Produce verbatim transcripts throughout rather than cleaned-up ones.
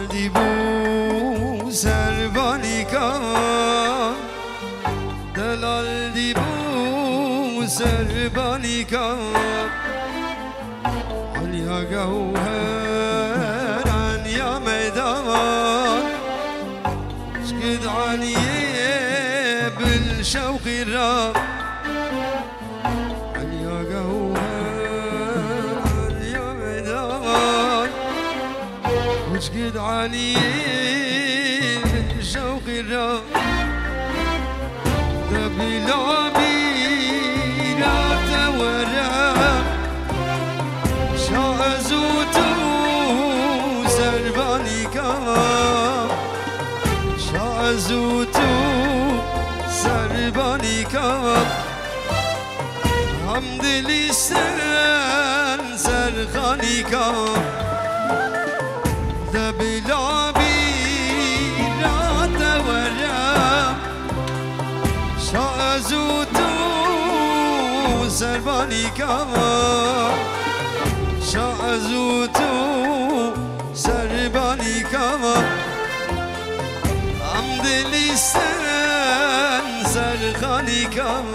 دلال دیبو سربانی کن دلال دیبو سربانی کن علیا گوهران یا میدان شقد علیه بالشوق الرام علیا گوهران یا میدان شقد علیه بالشوق الرام دبلا بيرات ورا شازوتو سرباني كام شازوتو سرباني كام حمد لسان سرخاني كام دبلا بيرات ورا شازوتو سربانی کام شازوتو سربانی کام حمد لسان سرخانی کام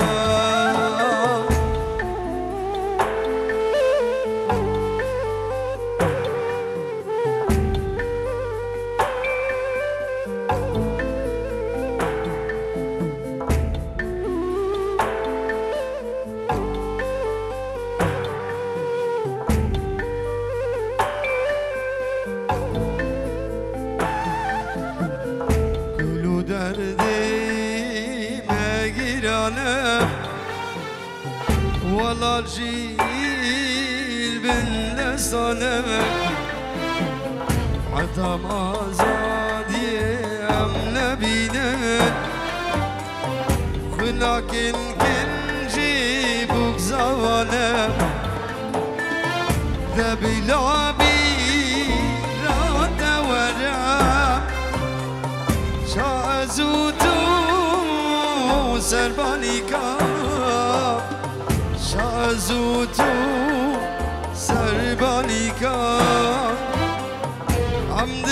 والله جيل باللسانة حتى ما زاد يم نبينا لكن كن جيبك زوانا ذا بلا بيرات ورا شازوتو سرباني كام شازوتو سرباني كام حمد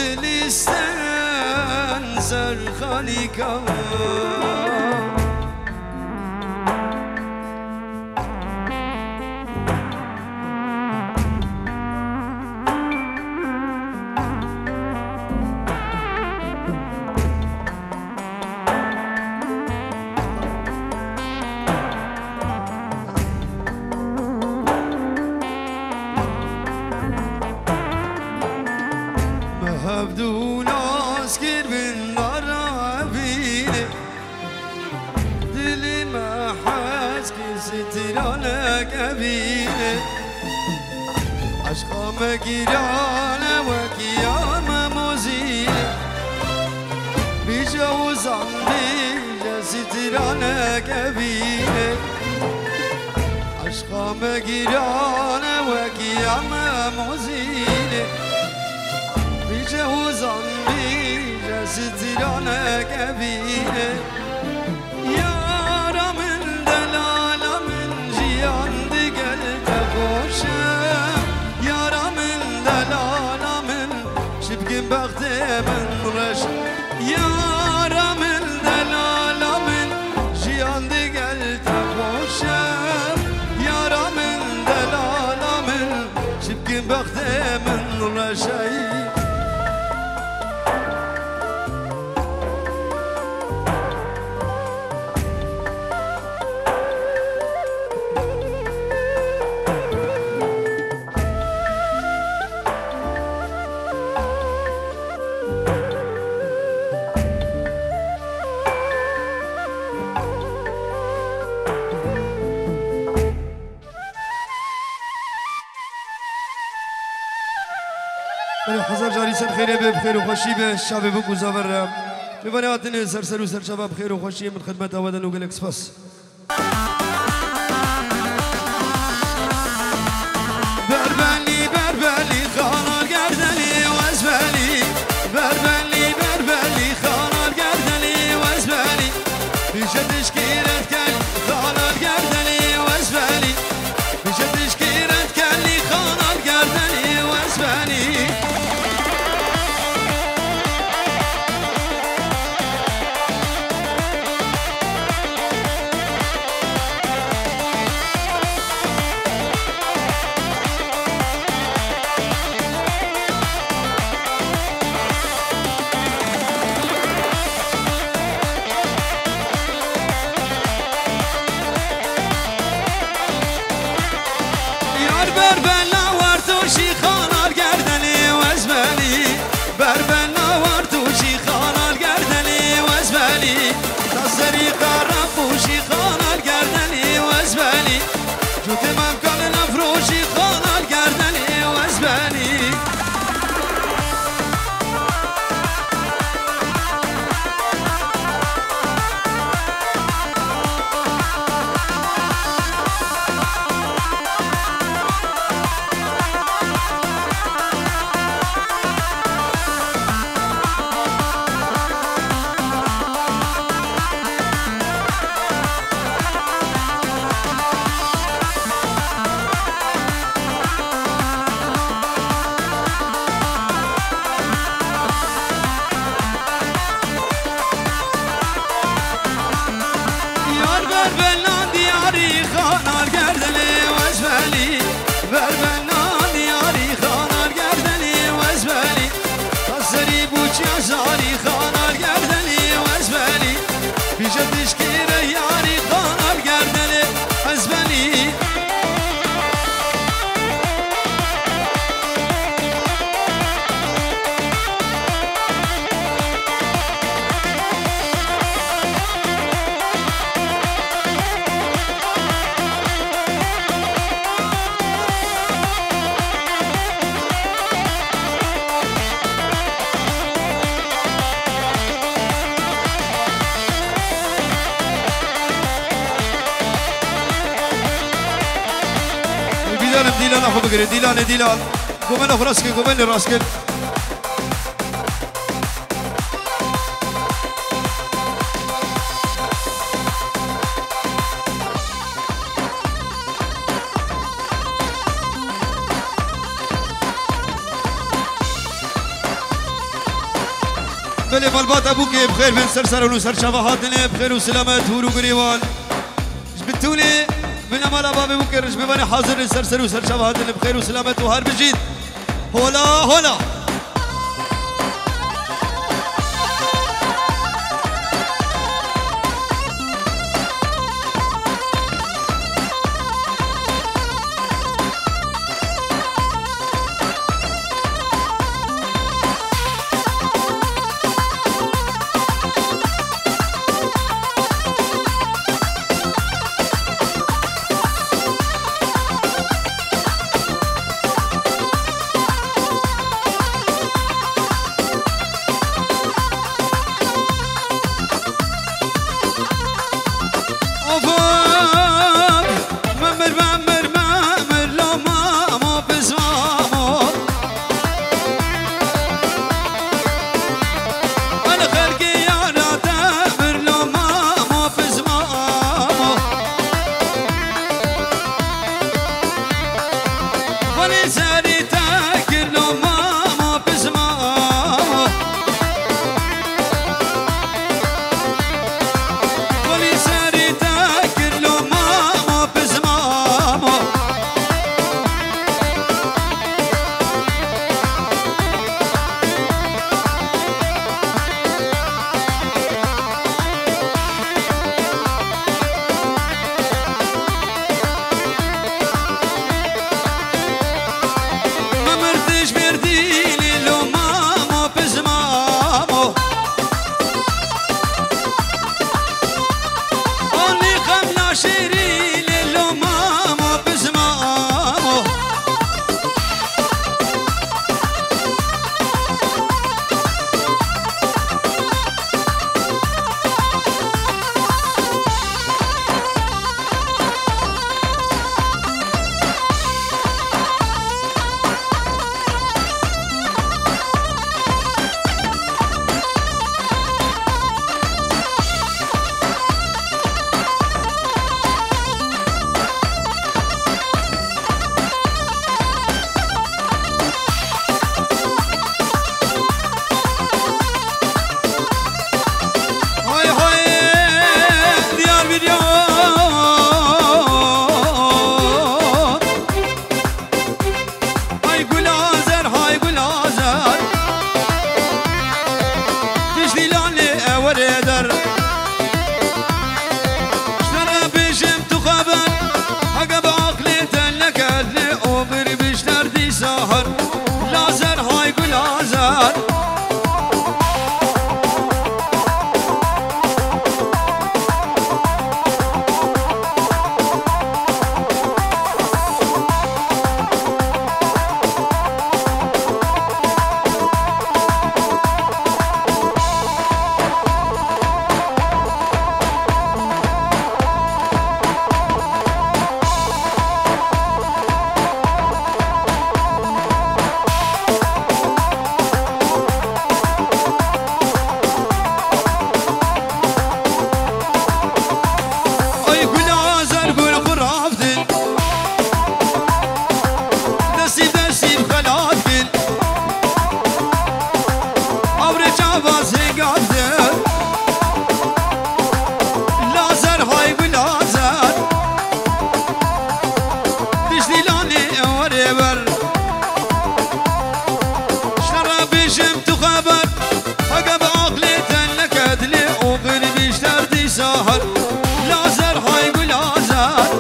لسان سرخاني كام بدون اسكر من ضربيني دلي ما حاس كسترانا كبيني عشقا مقيرانا وكياما موزيني بجوز عمي سترانا كبيني عشقا مقيرانا وكياما موزيني جهوز عمي سترانا كبيرة يارا من دلالة من جيان دقل تبوشة يارا من دلالة من شبك بغت من رش يارا من دلالة من جيان دقل تبوشة يارا من دلالة من شبك بغت من رشي حضر جاری سر خیره به بخیر و خوشی به شب بگذارم می‌بینی آتن سر سر و سر شب بخیر و خوشی من خدمت آوادن و گلکس پاس بربلی بربلی خانال گردنی وزبلی بربلی بربلی خانال گردنی وزبلی بیشه تشکیرت کن خانال گردنی وزبلی بیشه تشکیرت کنی خانال گردنی وزبلی بنا وردوشي خانا القردني وزبالي تصري قرب وشي خانا القردني وزبالي جوت ممكن نفروشي خانا القردني وزبالي زاري خانا القردني وزبالي في جدش كيره ياري خانا القردني وزبالي ديلان أخو بقري ديلان ديلان قومنا في راسك قومنا راسك بلي فالبات أبوك بخير من سرسر ونسر شفاهاتنا بخير وسلامات هورو قريوان جبتولي من أمال بابي بكر ببني حاضر سرسر وسر شواهدنا بخير وسلامة وهار بجيد هولا هولا بازی گفته لازر های بلازر دشتیلانی اوری بر شنرا بیشم تو خبر اگه با عقلی تن نکدلی اوقل بیشتر دی ساهر لازر های بلازر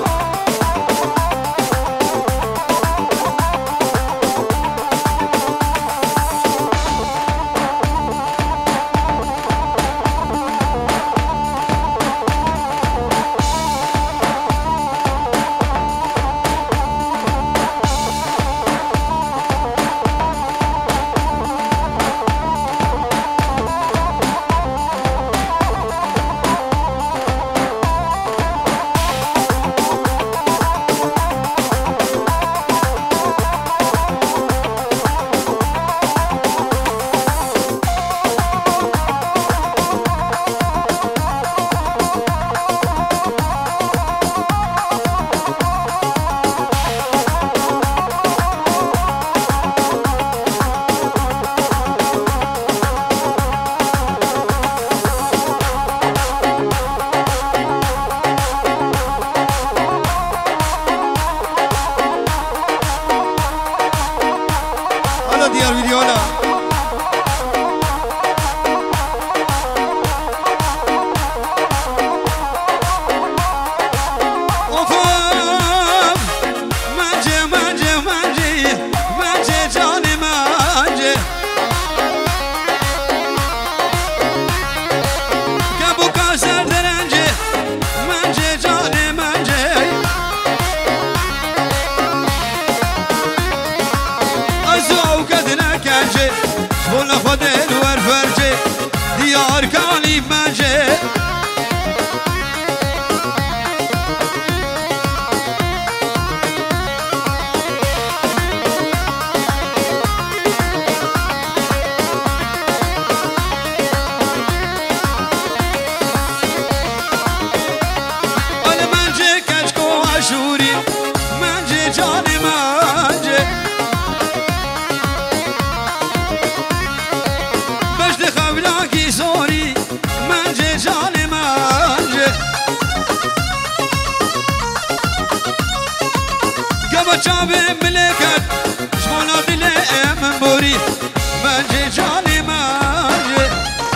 ديال فيديونا وفاف مانجي مانجي مانجي مانجي جاني مانجي كابو كاسر درنجي مانجي جاني مانجي ازو كدنا كانجي شبونا خدل ورفرجي ديار كاني مانجي چابه ملکت شمالا دل من بوری منجه جانی منجه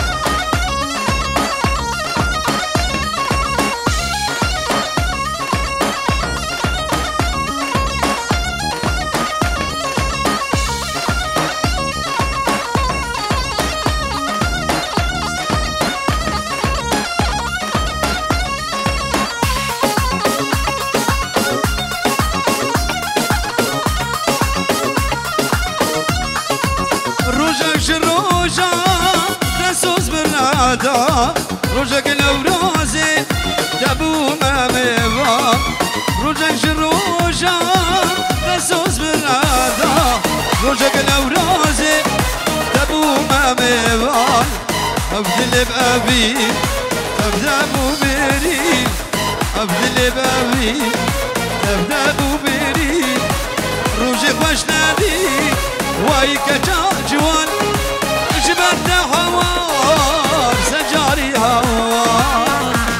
روجا رسوز برادا روجك الأورازي دابو ما ميوا روجك روجا رسوز برادا روجك الأورازي دابو ما ميوا أبدل بأبي أبدا بوبيري أبدل بأبي أبدا بوبيري روجي خوش نادي واي كجا جوان جبت هوار سجاري هوار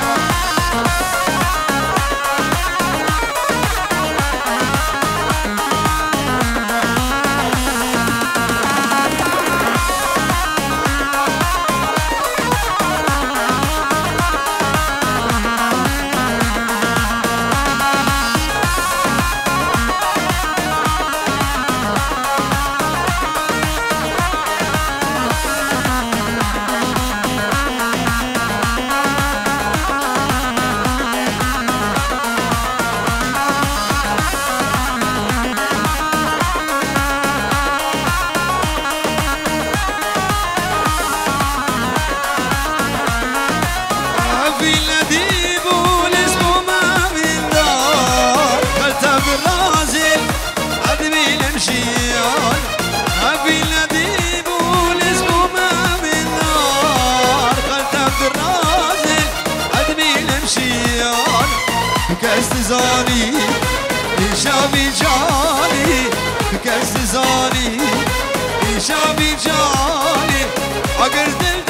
كاستزاني شامي جاني كاستزاني شامي جاني عقرت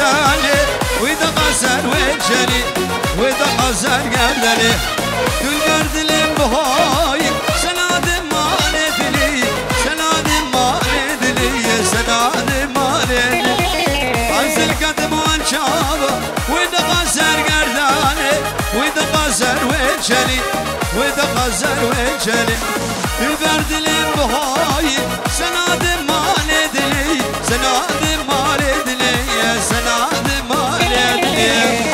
قرداني وإذا غسل وجهني وإذا غسل قرداني دول قرد البهاي سناد مالد لي سناد مالد لي سناد مالد غسل قدم وانشابه وإذا غسل قرداني وإذا غسل وجهني وإذا غسل وجهني دول قرد البهاي سناد مالد لي سناد مالد لي سناد مالد لي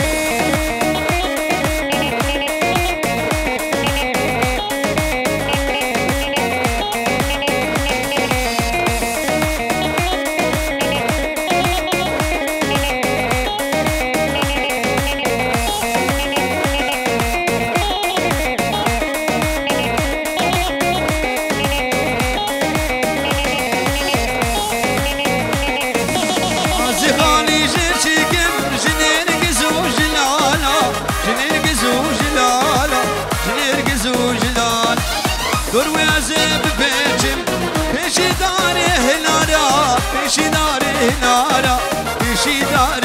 دور ويازب بيجم بيشي داري هنارا بيشي داري هنارا بيشي داري